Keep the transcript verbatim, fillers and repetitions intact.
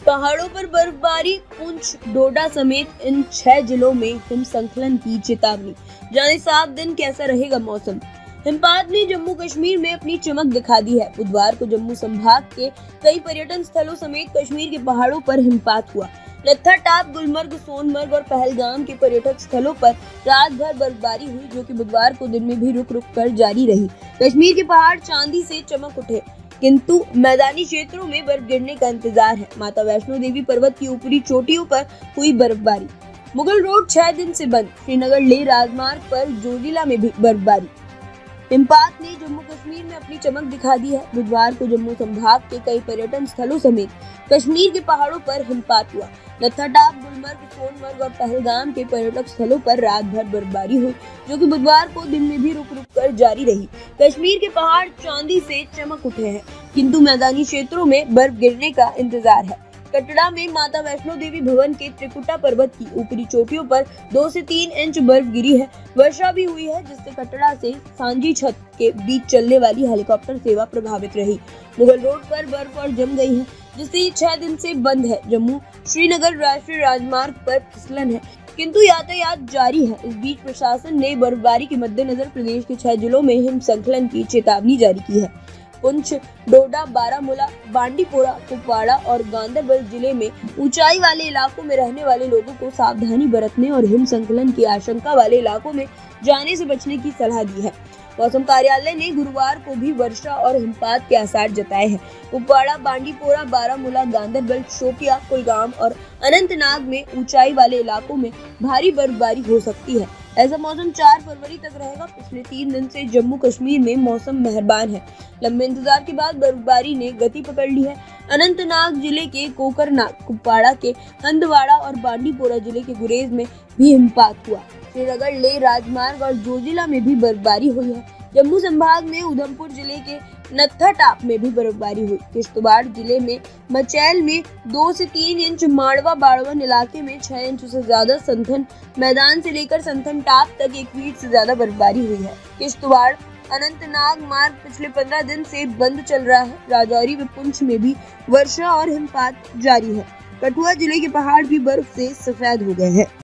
पहाड़ों पर बर्फबारी, पुंछ, डोडा समेत इन छह जिलों में हिमस्खलन की चेतावनी। जाने सात दिन कैसा रहेगा मौसम। हिमपात ने जम्मू कश्मीर में अपनी चमक दिखा दी है। बुधवार को जम्मू संभाग के कई पर्यटन स्थलों समेत कश्मीर के पहाड़ों पर हिमपात हुआ। नत्था टाप, गुलमर्ग, सोनमर्ग और पहलगाम के पर्यटक स्थलों पर रात भर बर्फबारी हुई, जो कि बुधवार को दिन में भी रुक रुक कर जारी रही। कश्मीर के पहाड़ चांदी से चमक उठे, किंतु मैदानी क्षेत्रों में बर्फ गिरने का इंतजार है। माता वैष्णो देवी पर्वत की ऊपरी चोटियों पर हुई बर्फबारी। मुगल रोड छह दिन से बंद। श्रीनगर लेह राजमार्ग पर जोजिला में भी बर्फबारी। हिमपात ने जम्मू कश्मीर में अपनी चमक दिखा दी है। बुधवार को जम्मू संभाग के कई पर्यटन स्थलों समेत कश्मीर के पहाड़ों पर हिमपात हुआ। नत्था टाप, गुलमर्ग, सोनमर्ग और पहलगाम के पर्यटक स्थलों पर रात भर बर्फबारी हुई, जो कि बुधवार को दिन में भी रुक रुक कर जारी रही। कश्मीर के पहाड़ चांदी से चमक उठे हैं, किंतु मैदानी क्षेत्रों में बर्फ गिरने का इंतजार है। कटड़ा में माता वैष्णो देवी भवन के त्रिकुटा पर्वत की ऊपरी चोटियों पर दो से तीन इंच बर्फ गिरी है। वर्षा भी हुई है, जिससे कटड़ा से सांजी छत के बीच चलने वाली हेलीकॉप्टर सेवा प्रभावित रही। मुगल रोड पर बर्फ और जम गई है, जिससे ये छह दिन से बंद है। जम्मू श्रीनगर राष्ट्रीय राजमार्ग पर फिसलन है, किंतु यातायात जारी है। इस बीच प्रशासन ने बर्फबारी के मद्देनजर प्रदेश के छह जिलों में हिमस्खलन की चेतावनी जारी की है। पुंछ, डोडा, बारामूला, बांडीपोरा, कुपवाड़ा और गांदरबल जिले में ऊंचाई वाले इलाकों में रहने वाले लोगों को सावधानी बरतने और हिमस्खलन की आशंका वाले इलाकों में जाने से बचने की सलाह दी है। मौसम कार्यालय ने गुरुवार को भी वर्षा और हिमपात के आसार जताए हैं। कुपवाड़ा, बांडीपोरा, बारामूला, गांदरबल, शोपिया, कुलगाम और अनंतनाग में ऊंचाई वाले इलाकों में भारी बर्फबारी हो सकती है। ऐसा मौसम चार फरवरी तक रहेगा। पिछले तीन दिन से जम्मू कश्मीर में मौसम मेहरबान है। लंबे इंतजार के बाद बर्फबारी ने गति पकड़ ली है। अनंतनाग जिले के कोकरनाग, कुपवाड़ा के हंदवाड़ा और बांडीपोरा जिले के गुरेज में भी हिमपात हुआ। श्रीनगर लेह राजमार्ग और जोजिला में भी बर्फबारी हुई है। जम्मू संभाग में उधमपुर जिले के नत्था टाप में भी बर्फबारी हुई। किश्तवाड़ जिले में मचैल में दो से तीन इंच, माड़वा बाड़वन इलाके में छह इंच से ज्यादा, संथन मैदान से लेकर संथन टाप तक एक फीट से ज्यादा बर्फबारी हुई है। किश्तवाड़ अनंतनाग मार्ग पिछले पंद्रह दिन से बंद चल रहा है। राजौरी व पुंछ में भी वर्षा और हिमपात जारी है। कठुआ जिले के पहाड़ भी बर्फ से सफेद हो गए हैं।